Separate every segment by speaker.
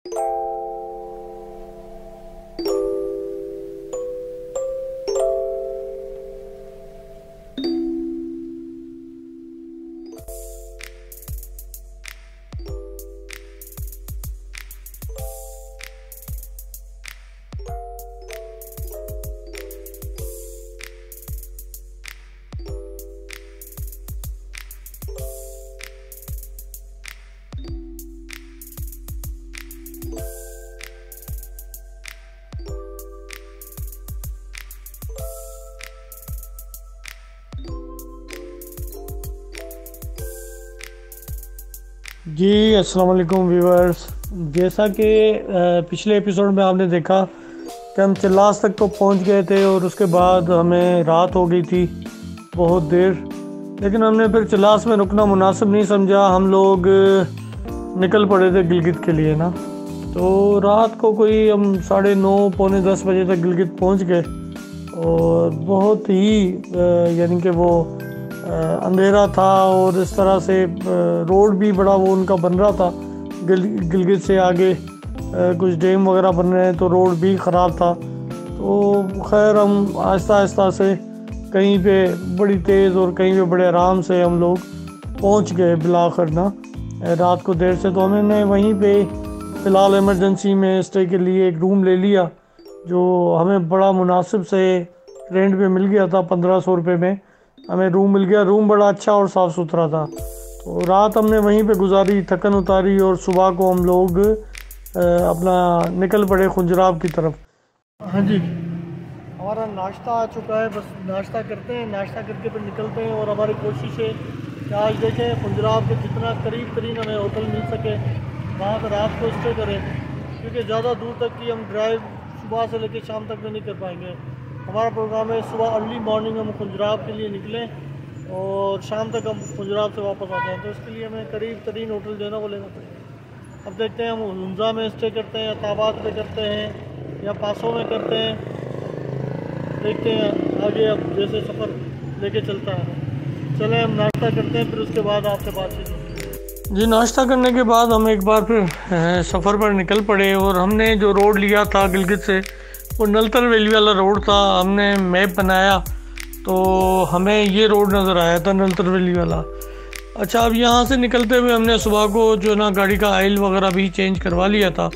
Speaker 1: जी अस्सलाम वालेकुम व्यूअर्स। जैसा कि पिछले एपिसोड में आपने देखा कि हम चिल्लास तक तो पहुंच गए थे और उसके बाद हमें रात हो गई थी बहुत देर, लेकिन हमने फिर चिल्लास में रुकना मुनासिब नहीं समझा। हम लोग निकल पड़े थे गिलगित के लिए ना। तो रात को कोई हम 9:30 पौने 10 बजे तक गिलगित पहुंच गए और बहुत ही यानी कि वो अंधेरा था और इस तरह से रोड भी बड़ा वो उनका बन रहा था। गिलगित से आगे कुछ डैम वगैरह बन रहे हैं तो रोड भी ख़राब था। तो खैर हम आहिस्ता आहिस्ता से कहीं पे बड़ी तेज़ और कहीं पे बड़े आराम से हम लोग पहुंच गए बिलाखिर ना। रात को देर से तो हमने वहीं पे फ़िलहाल इमरजेंसी में स्टे के लिए एक रूम ले लिया जो हमें बड़ा मुनासिब से रेंट पे मिल गया था। 1500 रुपये में हमें रूम मिल गया। रूम बड़ा अच्छा और साफ़ सुथरा था। तो रात हमने वहीं पे गुजारी, थकन उतारी और सुबह को हम लोग अपना निकल पड़े खुंजराब की तरफ। हाँ जी, हमारा नाश्ता आ चुका है, बस नाश्ता करते हैं, नाश्ता करके फिर निकलते हैं। और हमारी कोशिश है कि आज देखें खुंजराब के जितना करीब तरीन हमें होटल मिल सके वहाँ पर रात को स्टे करें, क्योंकि ज़्यादा दूर तक की हम ड्राइव सुबह से लेकर शाम तक में नहीं कर पाएंगे। हमारा प्रोग्राम है सुबह अर्ली मॉर्निंग हम खुंजराब के लिए निकलें और शाम तक हम खुंजराब से वापस आ जाएँ। तो इसके लिए हमें करीब तरीन होटल जो है ना वो लेना पड़ेगा। अब देखते हैं हम हुंजा में स्टे करते हैं या ताबाद पे करते हैं या पासों में करते हैं। देखते हैं आगे अब जैसे सफ़र लेके चलता है। चलें हम नाश्ता करते हैं, फिर उसके बाद आपसे बातचीत होगी। जी नाश्ता करने के बाद हम एक बार फिर सफ़र पर निकल पड़े और हमने जो रोड लिया था गिलगित से वो नलतर वैली वाला रोड था। हमने मैप बनाया तो हमें ये रोड नज़र आया था, नलतर वैली वाला। अच्छा, अब यहाँ से निकलते हुए हमने सुबह को जो ना गाड़ी का आयल वगैरह भी चेंज करवा लिया था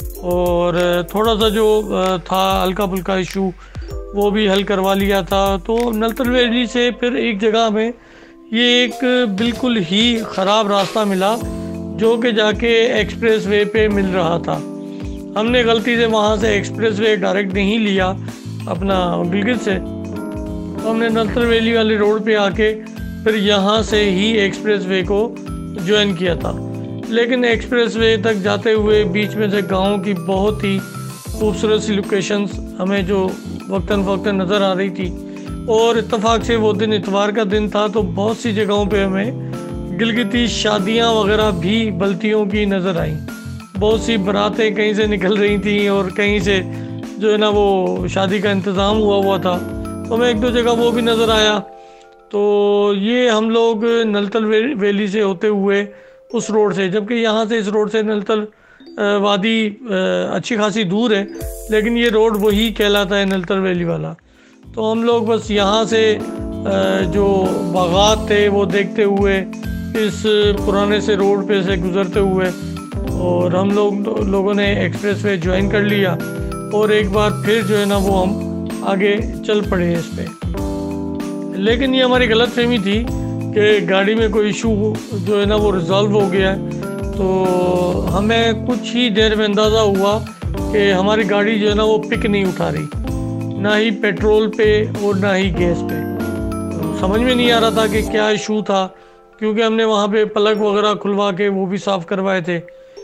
Speaker 1: और थोड़ा सा जो था हल्का फुल्का इशू वो भी हल करवा लिया था। तो नलतर वैली से फिर एक जगह में ये एक बिल्कुल ही ख़राब रास्ता मिला जो कि जाके एक्सप्रेस वे पे मिल रहा था। हमने गलती से वहाँ से एक्सप्रेस वे डायरेक्ट नहीं लिया अपना गिलगित से, तो हमने नलतर वैली वाले रोड पे आके फिर यहाँ से ही एक्सप्रेस वे को ज्वाइन किया था। लेकिन एक्सप्रेस वे तक जाते हुए बीच में से गाँव की बहुत ही खूबसूरत सी लोकेशंस हमें जो वक्तन फ़वक्तन नज़र आ रही थी। और इत्तेफाक से वो दिन इतवार का दिन था तो बहुत सी जगहों पे हमें गिलगिती शादियाँ वगैरह भी बल्तियों की नज़र आईं। बहुत सी बारातें कहीं से निकल रही थी और कहीं से जो है ना वो शादी का इंतज़ाम हुआ था। तो हमें एक दो जगह वो भी नज़र आया। तो ये हम लोग नलतर वैली से होते हुए उस रोड से, जबकि यहाँ से इस रोड से नलतर वादी अच्छी खासी दूर है, लेकिन ये रोड वही कहलाता है नलतर वैली वाला। तो हम लोग बस यहाँ से जो बागात थे वो देखते हुए इस पुराने से रोड पे से गुज़रते हुए और हम लोगों ने एक्सप्रेस वे ज्वाइन कर लिया और एक बार फिर जो है ना वो हम आगे चल पड़े इस पर। लेकिन ये हमारी गलत फहमी थी कि गाड़ी में कोई इशू जो है ना वो रिज़ॉल्व हो गया है। तो हमें कुछ ही देर में अंदाज़ा हुआ कि हमारी गाड़ी जो है ना वो पिक नहीं उठा रही, ना ही पेट्रोल पे और ना ही गैस पे। तो समझ में नहीं आ रहा था कि क्या इशू था, क्योंकि हमने वहाँ पे प्लग वगैरह खुलवा के वो भी साफ़ करवाए थे।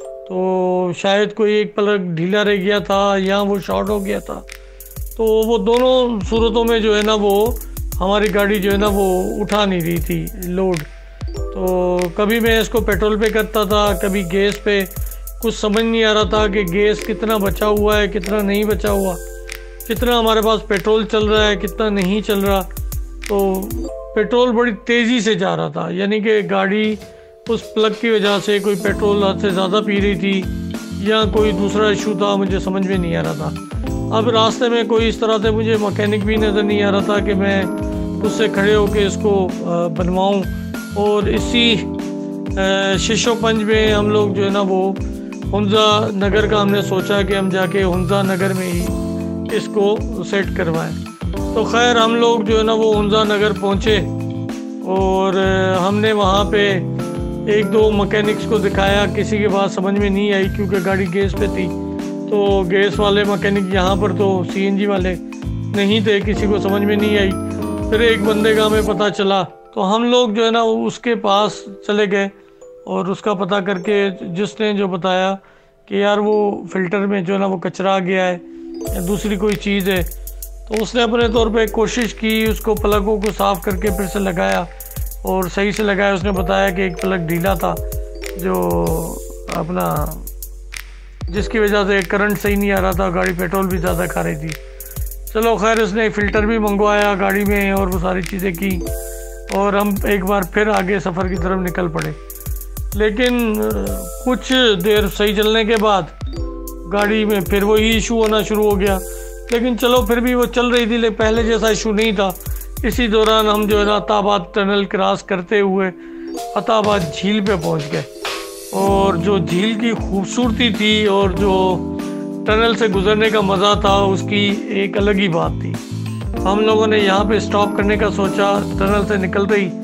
Speaker 1: तो शायद कोई एक प्लग ढीला रह गया था या वो शॉर्ट हो गया था। तो वो दोनों सूरतों में जो है ना वो हमारी गाड़ी जो है ना वो उठा नहीं रही थी लोड। तो कभी मैं इसको पेट्रोल पे करता था, कभी गैस पे। कुछ समझ नहीं आ रहा था कि गैस कितना बचा हुआ है, कितना नहीं बचा हुआ, कितना हमारे पास पेट्रोल चल रहा है, कितना नहीं चल रहा। तो पेट्रोल बड़ी तेज़ी से जा रहा था, यानी कि गाड़ी उस प्लग की वजह से कोई पेट्रोल हद से ज़्यादा पी रही थी या कोई दूसरा इशू था, मुझे समझ में नहीं आ रहा था। अब रास्ते में कोई इस तरह से मुझे मैकेनिक भी नज़र नहीं आ रहा था कि मैं उससे खड़े होकर इसको बनवाऊं। और इसी शीशोपंज में हम लोग जो है ना वो हुंजा नगर का हमने सोचा कि हम जाके हुंजा नगर में ही इसको सेट करवाएं। तो खैर हम लोग जो है ना वो हुंजा नगर पहुँचे और हमने वहाँ पे एक दो मैकेनिक्स को दिखाया। किसी की बात समझ में नहीं आई क्योंकि गाड़ी गैस पे थी, तो गैस वाले मैकेनिक यहाँ पर तो सीएनजी वाले नहीं थे, किसी को समझ में नहीं आई। फिर एक बंदे का हमें पता चला, तो हम लोग जो है ना उसके पास चले गए और उसका पता करके जिसने जो बताया कि यार वो फ़िल्टर में जो है ना वो कचरा आ गया है या दूसरी कोई चीज़ है, तो उसने अपने तौर पे कोशिश की, उसको प्लगों को साफ़ करके फिर से लगाया और सही से लगाया। उसने बताया कि एक प्लग ढीला था जो अपना जिसकी वजह से करंट सही नहीं आ रहा था, गाड़ी पेट्रोल भी ज़्यादा खा रही थी। चलो खैर उसने फ़िल्टर भी मंगवाया गाड़ी में और वो सारी चीज़ें की और हम एक बार फिर आगे सफ़र की तरफ निकल पड़े। लेकिन कुछ देर सही चलने के बाद गाड़ी में फिर वही इशू होना शुरू हो गया, लेकिन चलो फिर भी वो चल रही थी, लेकिन पहले जैसा इशू नहीं था। इसी दौरान हम जो है ना अताबाद टनल क्रॉस करते हुए अताबाद झील पे पहुंच गए और जो झील की खूबसूरती थी और जो टनल से गुजरने का मज़ा था उसकी एक अलग ही बात थी। हम लोगों ने यहाँ पे स्टॉप करने का सोचा टनल से निकलते ही।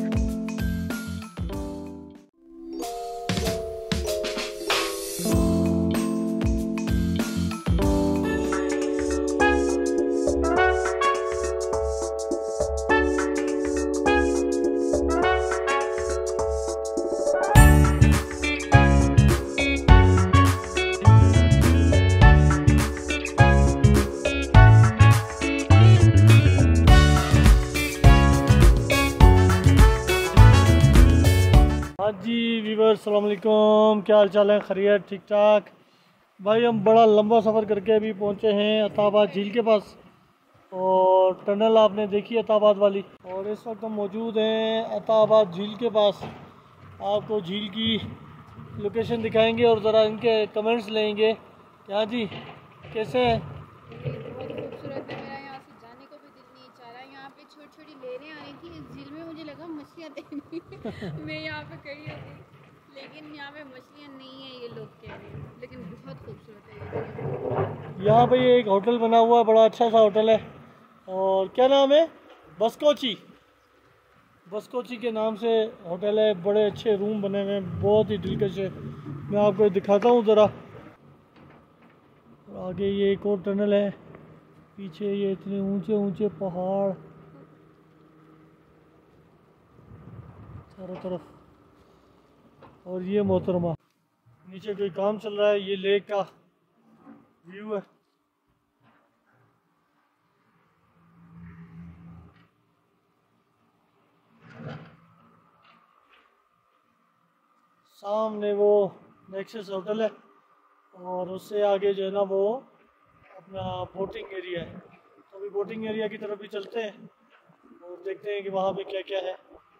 Speaker 1: जी वीवर अस्सलाम वालेकुम, क्या हाल चाल है? खैरियत, ठीक ठाक भाई। हम बड़ा लंबा सफ़र करके अभी पहुंचे हैं अताबाद झील के पास और टनल आपने देखी अताबाद वाली, और इस वक्त हम मौजूद हैं अताबाद झील के पास। आपको झील की लोकेशन दिखाएंगे और ज़रा इनके कमेंट्स लेंगे। क्या जी कैसे हैं?
Speaker 2: खूबसूरत है, मेरा यहाँ से जाने को भी दिल नहीं चाह रहा। यहाँ पे छोटी छोटी लहरें आ रही थी इस झील में, मुझे लगा मछलियाँ देखनी मैं यहाँ पे खड़ी हो गई, लेकिन यहाँ पे मछलियाँ नहीं है ये लोग कह रहे हैं, लेकिन बहुत खूबसूरत है।
Speaker 1: यहाँ पे एक होटल बना हुआ है, बड़ा अच्छा सा होटल है और क्या नाम है? बस्कोची। बस्कोची के नाम से होटल है, बड़े अच्छे रूम बने हुए हैं, बहुत ही दिलकश है। मैं आपको दिखाता हूँ ज़रा। आगे ये एक और टनल है, पीछे ये इतने ऊंचे ऊंचे पहाड़ चारों तरफ, और ये मोहतरमा नीचे कोई काम चल रहा है। ये लेक का व्यू है। सामने वो नेक्सस होटल है और उससे आगे जो है ना वो अपना बोटिंग एरिया है। तो अभी बोटिंग एरिया की तरफ भी चलते हैं और देखते हैं कि वहाँ पे क्या क्या है।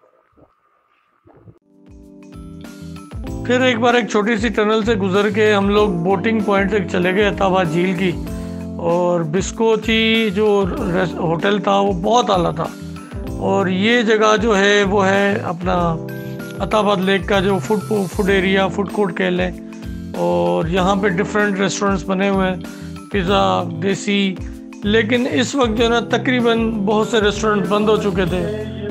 Speaker 1: फिर एक बार एक छोटी सी टनल से गुजर के हम लोग बोटिंग पॉइंट तक चले गए अताबाद झील की, और बिस्कोची जो होटल था वो बहुत आला था। और ये जगह जो है वो है अपना अताबाद लेक का जो फूड एरिया, फूड कोर्ट कह लें, और यहाँ पे डिफरेंट रेस्टोरेंट्स बने हुए हैं, पिज़्ज़ा, देसी। लेकिन इस वक्त जो है ना तकरीबन बहुत से रेस्टोरेंट बंद हो चुके थे।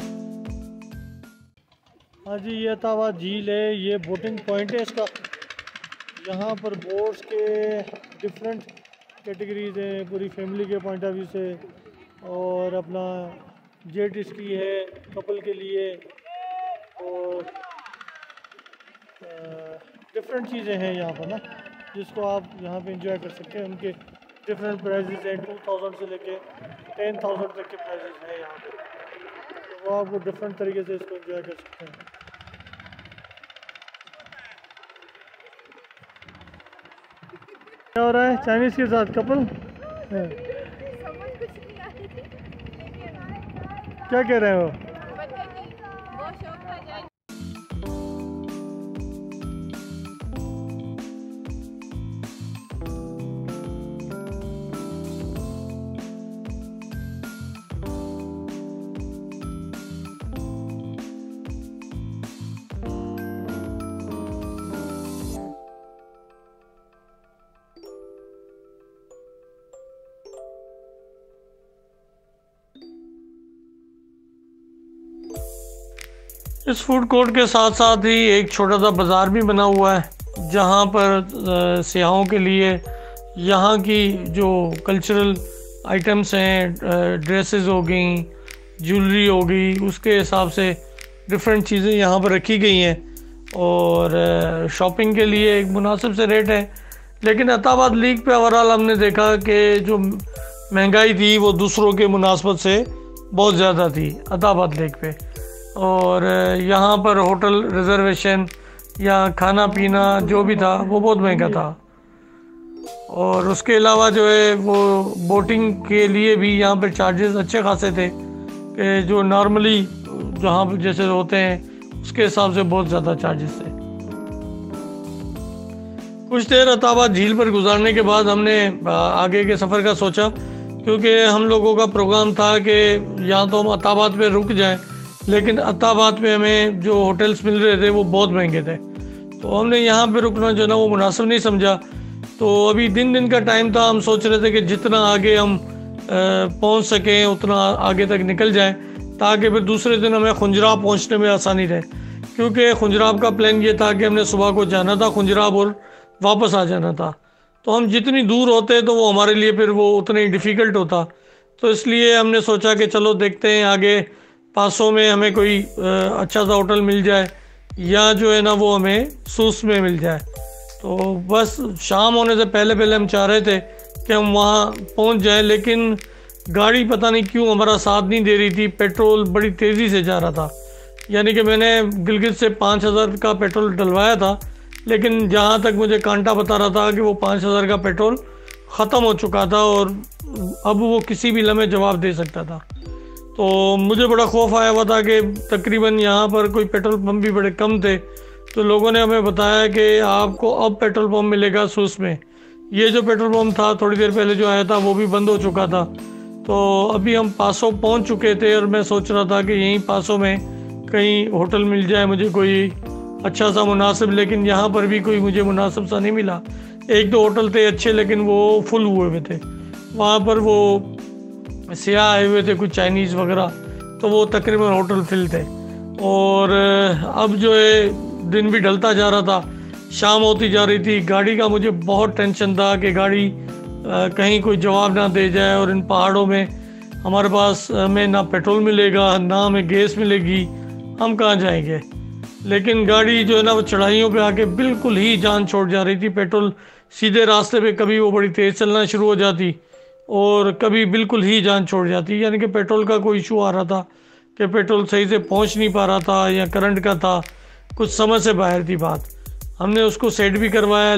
Speaker 1: हाँ जी, ये अताबाद झील है, ये बोटिंग पॉइंट है इसका। यहाँ पर बोट्स के डिफरेंट कैटेगरीज हैं पूरी फैमिली के पॉइंट ऑफ व्यू से, और अपना जेट स्की है कपल के लिए, और डिफरेंट चीज़ें हैं यहाँ पर ना जिसको आप यहाँ पे एंजॉय कर सकते हैं। उनके डिफरेंट प्राइजेस हैं, 2000 से लेके 10,000 तक के प्राइजेस हैं यहाँ पे, तो वो आप वो डिफरेंट तरीके से इसको एंजॉय कर सकते हैं। क्या हो रहा है? चाइनीज़ के साथ कपल क्या कह रहे हो? इस फूड कोर्ट के साथ साथ ही एक छोटा सा बाज़ार भी बना हुआ है जहाँ पर सियाहों के लिए यहाँ की जो कल्चरल आइटम्स हैं, ड्रेसेस हो गई, ज्वेलरी हो गई, उसके हिसाब से डिफरेंट चीज़ें यहाँ पर रखी गई हैं और शॉपिंग के लिए एक मुनासिब से रेट है। लेकिन अताबाद लीग पे ओवरऑल हमने देखा कि जो महंगाई थी वो दूसरों के मुनासबत से बहुत ज़्यादा थी अताबाद लीग पे, और यहाँ पर होटल रिजर्वेशन या खाना पीना जो भी था वो बहुत महंगा था। और उसके अलावा जो है वो बोटिंग के लिए भी यहाँ पर चार्जेस अच्छे खासे थे कि जो नॉर्मली जहाँ पर जैसे होते हैं उसके हिसाब से बहुत ज़्यादा चार्जेस थे। कुछ देर अताबाद झील पर गुजारने के बाद हमने आगे के सफ़र का सोचा, क्योंकि हम लोगों का प्रोग्राम था कि या तो हम अताबाद पे रुक जाएं, लेकिन अताबाद पे हमें जो होटल्स मिल रहे थे वो बहुत महंगे थे, तो हमने यहाँ पे रुकना जो ना वो मुनासिब नहीं समझा। तो अभी दिन का टाइम था, हम सोच रहे थे कि जितना आगे हम पहुँच सकें उतना आगे तक निकल जाएं ताकि फिर दूसरे दिन हमें खुंजराब पहुँचने में आसानी रहे, क्योंकि खुंजराब का प्लान ये था कि हमने सुबह को जाना था खुंजराब और वापस आ जाना था। तो हम जितनी दूर होते तो वो हमारे लिए फिर वो उतना ही डिफ़िकल्ट होता, तो इसलिए हमने सोचा कि चलो देखते हैं आगे पासों में हमें कोई अच्छा सा होटल मिल जाए या जो है ना वो हमें सूस में मिल जाए। तो बस शाम होने से पहले हम चाह रहे थे कि हम वहाँ पहुँच जाएं, लेकिन गाड़ी पता नहीं क्यों हमारा साथ नहीं दे रही थी, पेट्रोल बड़ी तेज़ी से जा रहा था। यानी कि मैंने गिलगित से 5000 का पेट्रोल डलवाया था, लेकिन जहाँ तक मुझे कांटा बता रहा था कि वो 5000 का पेट्रोल ख़त्म हो चुका था और अब वो किसी भी लम्हे जवाब दे सकता था। तो मुझे बड़ा खौफ आया हुआ था कि तकरीबन यहाँ पर कोई पेट्रोल पंप भी बड़े कम थे, तो लोगों ने हमें बताया कि आपको अब पेट्रोल पंप मिलेगा सूस में। ये जो पेट्रोल पंप था थोड़ी देर पहले जो आया था वो भी बंद हो चुका था। तो अभी हम पासों पहुँच चुके थे और मैं सोच रहा था कि यहीं पासों में कहीं होटल मिल जाए मुझे कोई अच्छा सा मुनासिब, लेकिन यहाँ पर भी कोई मुझे मुनासिब सा नहीं मिला। एक दो होटल थे अच्छे, लेकिन वो फुल हुए हुए थे। वहाँ पर वो सियाह आए हुए थे कुछ चाइनीज़ वगैरह, तो वो तकरीबन होटल फिल थे। और अब जो है दिन भी ढलता जा रहा था, शाम होती जा रही थी। गाड़ी का मुझे बहुत टेंशन था कि गाड़ी कहीं कोई जवाब ना दे जाए, और इन पहाड़ों में हमारे पास हमें ना पेट्रोल मिलेगा ना हमें गैस मिलेगी, हम कहाँ जाएंगे। लेकिन गाड़ी जो है ना वो चढ़ाइयों पे आके बिल्कुल ही जान छोड़ जा रही थी। पेट्रोल सीधे रास्ते पे कभी वो बड़ी तेज़ चलना शुरू हो जाती और कभी बिल्कुल ही जान छोड़ जाती। यानी कि पेट्रोल का कोई इशू आ रहा था कि पेट्रोल सही से पहुंच नहीं पा रहा था या करंट का था, कुछ समझ से बाहर थी बात। हमने उसको सेट भी करवाया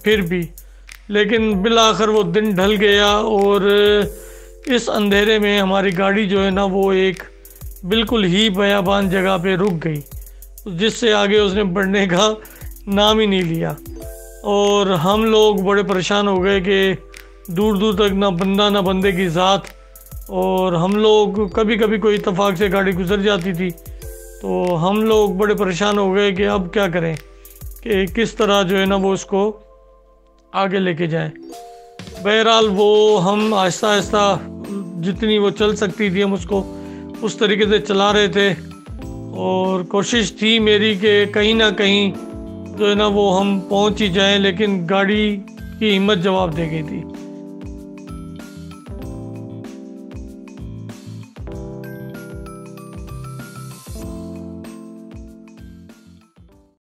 Speaker 1: लेकिन बिल आखिर वो दिन ढल गया और इस अंधेरे में हमारी गाड़ी जो है ना वो एक बिल्कुल ही बयाबान जगह पे रुक गई, जिससे आगे उसने बढ़ने का नाम ही नहीं लिया। और हम लोग बड़े परेशान हो गए कि दूर दूर तक ना बंदा ना बंदे की ज़ात, और हम लोग कभी कभी कोई इत्तेफाक से गाड़ी गुजर जाती थी, तो हम लोग बड़े परेशान हो गए कि अब क्या करें, कि किस तरह जो है ना वो इसको आगे लेके जाएं। बहरहाल वो हम आहिस्ता आहिस्ता जितनी वो चल सकती थी हम उसको उस तरीके से चला रहे थे, और कोशिश थी मेरी कि कहीं ना कहीं जो है ना वो हम पहुंच ही जाएं, लेकिन गाड़ी की हिम्मत जवाब दे गई थी।